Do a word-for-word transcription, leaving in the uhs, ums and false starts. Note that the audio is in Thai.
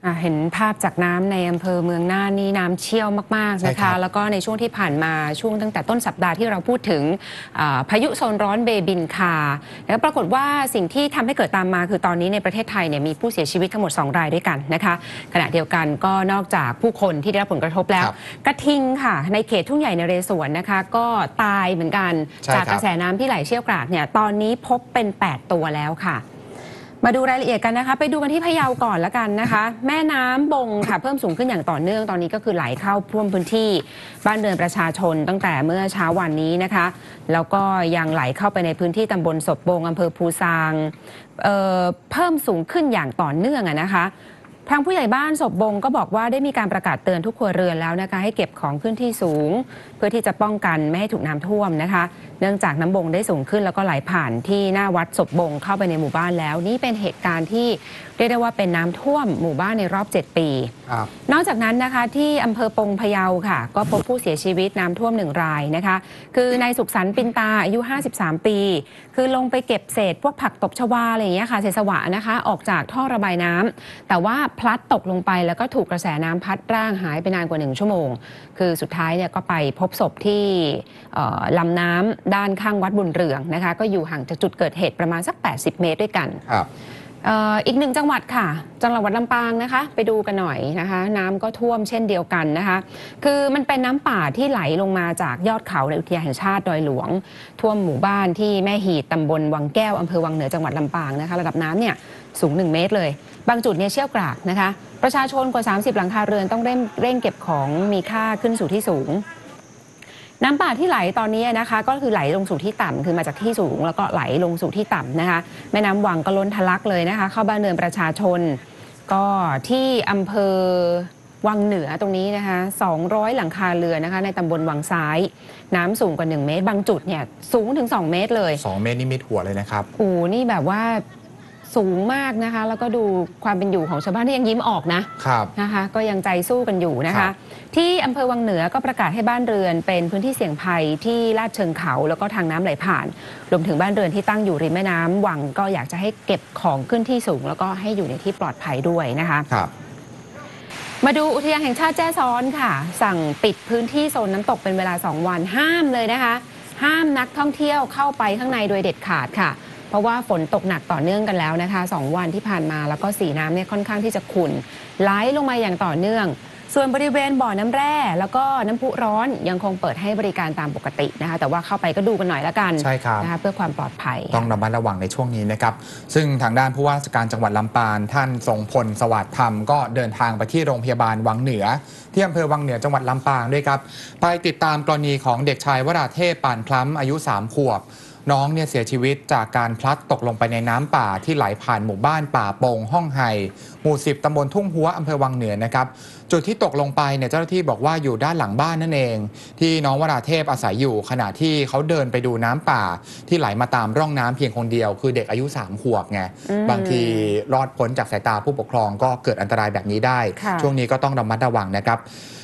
เห็นภาพจากน้ำในอำเภอเมืองน่านนี่น้ำเชี่ยวมากๆนะคะแล้วก็ในช่วงที่ผ่านมาช่วงตั้งแต่ต้นสัปดาห์ที่เราพูดถึงพายุโซนร้อนเบบินคาแล้วปรากฏว่าสิ่งที่ทำให้เกิดตามมาคือตอนนี้ในประเทศไทยเนี่ยมีผู้เสียชีวิตทั้งหมดสองรายด้วยกันนะคะขณะเดียวกันก็นอกจากผู้คนที่ได้รับผลกระทบแล้วกระทิงค่ะในเขตทุ่งใหญ่นเรศวรนะคะก็ตายเหมือนกันจากกระแสน้ำที่ไหลเชี่ยวกรากเนี่ยตอนนี้พบเป็นแปดตัวแล้วค่ะมาดูรายละเอียดกันนะคะไปดูกันที่พะเยาก่อนละกันนะคะแม่น้ำบงค่ะเพิ่มสูงขึ้นอย่างต่อเนื่องตอนนี้ก็คือไหลเข้าท่วมพื้นที่บ้านเรือนประชาชนตั้งแต่เมื่อเช้าวันนี้นะคะแล้วก็ยังไหลเข้าไปในพื้นที่ตำบลศพบงอำเภอภูซางเอ่อเพิ่มสูงขึ้นอย่างต่อเนื่องอะนะคะทางผู้ใหญ่บ้านศพบงก็บอกว่าได้มีการประกาศเตือนทุกครัวเรือนแล้วนะคะให้เก็บของขึ้นที่สูงเพื่อที่จะป้องกันไม่ให้ถูกน้ำท่วมนะคะเนื่องจากน้ำบงได้สูงขึ้นแล้วก็ไหลผ่านที่หน้าวัดศพบงเข้าไปในหมู่บ้านแล้วนี่เป็นเหตุการณ์ที่เรียกได้ว่าเป็นน้ำท่วมหมู่บ้านในรอบเจ็ดปีนอกจากนั้นนะคะที่อำเภอปงพะเยาค่ะก็พบผู้เสียชีวิตน้ำท่วมหนึ่งรายนะคะคือนายสุขสันต์ปินตาอายุห้าสิบสามปีคือลงไปเก็บเศษพวกผักตบชวาอะไรอย่างเงี้ยค่ะเศษสวะนะคะออกจากท่อระบายน้ำแต่ว่าพลัดตกลงไปแล้วก็ถูกกระแสน้ำพัดร่างหายไปนานกว่าหนึ่งชั่วโมงคือสุดท้ายเนี่ยก็ไปพบศพที่ลำน้ำด้านข้างวัดบุญเรืองนะคะก็อยู่ห่างจากจุดเกิดเหตุประมาณสักแปดสิบเมตรด้วยกันอีกหนึ่งจังหวัดค่ะจังหวัดลำปางนะคะไปดูกันหน่อยนะคะน้ำก็ท่วมเช่นเดียวกันนะคะคือมันเป็นน้ำป่าที่ไหลลงมาจากยอดเขาในอุทยานแห่งชาติดอยหลวงท่วมหมู่บ้านที่แม่หีดตำบลวังแก้วอำเภอวังเหนือจังหวัดลำปางนะคะระดับน้ำเนี่ยสูงหนึ่งเมตรเลยบางจุดเนี่ยเชี่ยวกรากนะคะประชาชนกว่าสามสิบหลังคาเรือนต้องเร่งเร่งเก็บของมีค่าขึ้นสู่ที่สูงน้ำป่าที่ไหลตอนนี้นะคะก็คือไหลลงสู่ที่ต่ำคือมาจากที่สูงแล้วก็ไหลลงสู่ที่ต่ำนะคะแม่น้ำวังก็ล้นทะลักเลยนะคะเข้าบ้านเรือนประชาชนก็ที่อำเภอวังเหนือตรงนี้นะคะสองร้อยหลังคาเรือนนะคะในตำบลวังซ้ายน้ำสูงกว่าหนึ่งเมตรบางจุดเนี่ยสูงถึงสองเมตรเลยสองเมตรนี่มิดหัวเลยนะครับโอ้นี่แบบว่าสูงมากนะคะแล้วก็ดูความเป็นอยู่ของชาวบ้านที่ยังยิ้มออกนะครับนะคะก็ยังใจสู้กันอยู่นะคะที่อำเภอวังเหนือก็ประกาศให้บ้านเรือนเป็นพื้นที่เสี่ยงภัยที่ลาดเชิงเขาแล้วก็ทางน้ำไหลผ่านรวมถึงบ้านเรือนที่ตั้งอยู่ริมแม่น้ำวังก็อยากจะให้เก็บของขึ้นที่สูงแล้วก็ให้อยู่ในที่ปลอดภัยด้วยนะคะครับมาดูอุทยานแห่งชาติแจ้ซ้อนค่ะสั่งปิดพื้นที่โซนน้ำตกเป็นเวลาสองวันห้ามเลยนะคะห้ามนักท่องเที่ยวเข้าไปข้างในโดยเด็ดขาดค่ะเพราะว่าฝนตกหนักต่อเนื่องกันแล้วนะคะสองวันที่ผ่านมาแล้วก็สีน้ำเนี่ยค่อนข้างที่จะขุ่นไหลลงมาอย่างต่อเนื่องส่วนบริเวณบ่อน้ำแร่แล้วก็น้ำพุร้อนยังคงเปิดให้บริการตามปกตินะคะแต่ว่าเข้าไปก็ดูกันหน่อยละกันใช่ครับนะคะเพื่อความปลอดภัยต้องระมัดระวังในช่วงนี้นะครับซึ่งทางด้านผู้ว่าราชการจังหวัดลำปางท่านทรงพลสวัสดิ์ธรรมก็เดินทางไปที่โรงพยาบาลวังเหนือที่อำเภอวังเหนือจังหวัดลำปางด้วยครับไปติดตามกรณีของเด็กชายวราเทพปานคล้ำอายุสามขวบน้องเนี่ยเสียชีวิตจากการพลัดตกลงไปในน้ำป่าที่ไหลผ่านหมู่บ้านป่าโป่งห้องไห่หมู่สิบตำบลทุ่งหัวอำเภอวังเหนือนะครับจุดที่ตกลงไปเนี่ยเจ้าหน้าที่บอกว่าอยู่ด้านหลังบ้านนั่นเองที่น้องวราเทพอาศัยอยู่ขณะที่เขาเดินไปดูน้ำป่าที่ไหลมาตามร่องน้ำเพียงคนเดียวคือเด็กอายุสามขวบไงบางทีรอดพ้นจากสายตาผู้ปกครองก็เกิดอันตรายแบบนี้ได้ช่วงนี้ก็ต้องระมัดระวังนะครับ